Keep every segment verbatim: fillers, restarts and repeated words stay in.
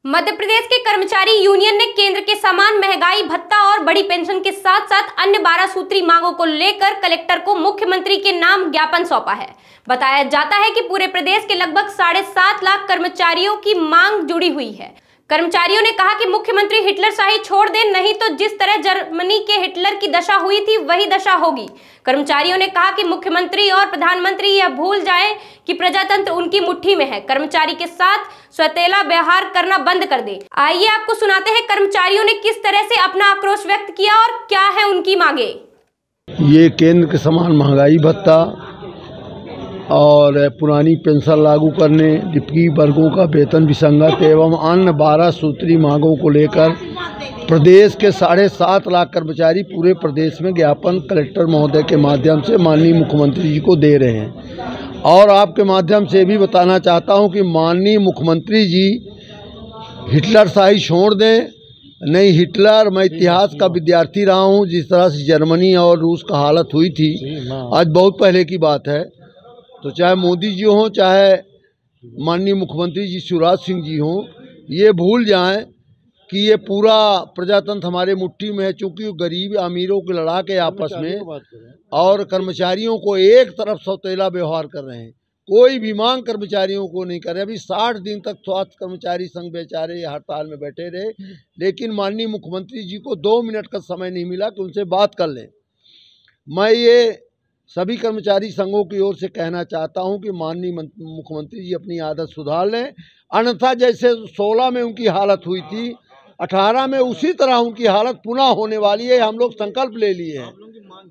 मध्य प्रदेश के कर्मचारी यूनियन ने केंद्र के समान महंगाई भत्ता और बड़ी पेंशन के साथ साथ अन्य बारह सूत्री मांगों को लेकर कलेक्टर को मुख्यमंत्री के नाम ज्ञापन सौंपा है। बताया जाता है कि पूरे प्रदेश के लगभग साढ़े सात लाख कर्मचारियों की मांग जुड़ी हुई है। कर्मचारियों ने कहा कि मुख्यमंत्री हिटलरशाही छोड़ दें, नहीं तो जिस तरह जर्मनी के हिटलर की दशा हुई थी वही दशा होगी। कर्मचारियों ने कहा कि मुख्यमंत्री और प्रधानमंत्री यह भूल जाएं कि प्रजातंत्र उनकी मुट्ठी में है। कर्मचारी के साथ सौतेला व्यवहार करना बंद कर दे। आइए आपको सुनाते हैं कर्मचारियों ने किस तरह से अपना आक्रोश व्यक्त किया और क्या है उनकी मांगे। ये केंद्र के समान महंगाई भत्ता और पुरानी पेंशन लागू करने, डिप्टी वर्गों का वेतन विसंगत एवं अन्य बारह सूत्री मांगों को लेकर प्रदेश के साढ़े सात लाख कर्मचारी पूरे प्रदेश में ज्ञापन कलेक्टर महोदय के माध्यम से माननीय मुख्यमंत्री जी को दे रहे हैं। और आपके माध्यम से भी बताना चाहता हूं कि माननीय मुख्यमंत्री जी हिटलरशाही छोड़ दें। नहीं हिटलर, मैं इतिहास का विद्यार्थी रहा हूं। जिस तरह से जर्मनी और रूस का हालत हुई थी, आज बहुत पहले की बात है। तो चाहे मोदी जी हों, चाहे माननीय मुख्यमंत्री जी शिवराज सिंह जी हों, ये भूल जाएं कि ये पूरा प्रजातंत्र हमारे मुट्ठी में है। चूँकि गरीब अमीरों को लड़ा के आपस में और कर्मचारियों को एक तरफ सौतेला व्यवहार कर रहे हैं। कोई भी मांग कर्मचारियों को नहीं कर रहे। अभी साठ दिन तक स्वास्थ्य कर्मचारी संघ बेचारे हड़ताल में बैठे रहे, लेकिन माननीय मुख्यमंत्री जी को दो मिनट का समय नहीं मिला कि उनसे बात कर लें। मैं ये सभी कर्मचारी संघों की ओर से कहना चाहता हूं कि माननीय मुख्यमंत्री जी अपनी आदत सुधार लें, अन्यथा जैसे सोलह में उनकी हालत हुई थी, अठारह में उसी तरह उनकी हालत पुनः होने वाली है। हम लोग संकल्प ले लिए हैं।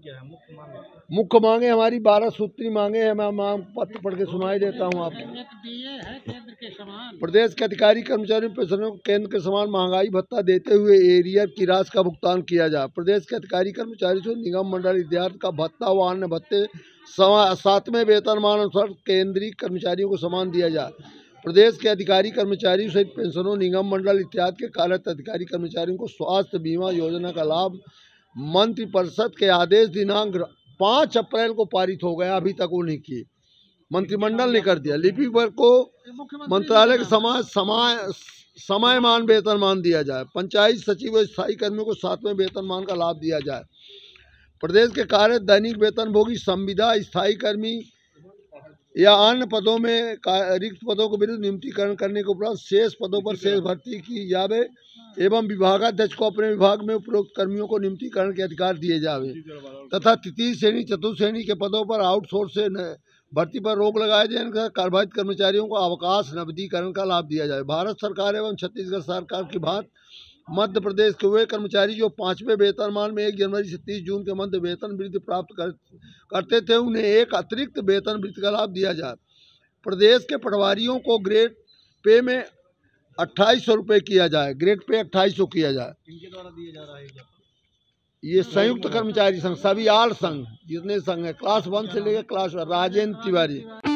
मुख्य मांगे हमारी बारह सूत्री मांगे हैं। मैं मांग पत्र पढ़ के सुनाई देता हूं आपको। प्रदेश के अधिकारी कर्मचारियों पेंशनरों को केंद्र के समान महंगाई भत्ता देते हुए एरियर की राशि का भुगतान किया जाए। प्रदेश के अधिकारी कर्मचारी को निगम मंडल विद्यार्थी का भत्ता व अन्य भत्ते सातवें वेतनमान अनुसार केंद्रीय कर्मचारियों को समान दिया जाए। प्रदेश के अधिकारी कर्मचारियों सहित पेंशनों, निगम मंडल इत्यादि के कार्यरत अधिकारी कर्मचारियों को स्वास्थ्य बीमा योजना का लाभ मंत्रिपरिषद के आदेश दिनांक पाँच अप्रैल को पारित हो गया, अभी तक वो नहीं किए। मंत्रिमंडल ने कर दिया। लिपिक वर्ग को मंत्रालय के समाज समय समयमान वेतनमान दिया जाए। पंचायत सचिव व स्थायी कर्मियों को सातवें वेतनमान का लाभ दिया जाए। प्रदेश के कार्य दैनिक वेतनभोगी संविदा स्थायी कर्मी या अन्य पदों में रिक्त पदों के विरुद्ध नियमितीकरण करने के उपरांत शेष पदों पर शेष भर्ती की जावे एवं विभागाध्यक्ष को अपने विभाग में उपरोक्त कर्मियों को नियमितीकरण के अधिकार दिए जावे तथा तृतीय श्रेणी चतुर्थ श्रेणी के पदों पर आउटसोर्स से भर्ती पर रोक लगाए जाए। कार्यभारित कर्मचारियों को अवकाश नवीनीकरण का लाभ दिया जाए। भारत सरकार एवं छत्तीसगढ़ सरकार की भांति मध्य प्रदेश के वे कर्मचारी जो पाँचवें वेतनमान में एक जनवरी से तीस जून के मध्य वेतन वृद्धि प्राप्त कर, करते थे, उन्हें एक अतिरिक्त वेतन वृद्धि का लाभ दिया जाए। प्रदेश के पटवारियों को ग्रेड पे में अट्ठाईस सौ रुपये किया जाए। ग्रेड पे अट्ठाईस सौ किया जाए। इनके द्वारा दिया जा रहा है ये संयुक्त कर्मचारी संघ, सभी आल संघ जितने संघ है, क्लास वन से लेकर क्लास राजेंद्र तिवारी।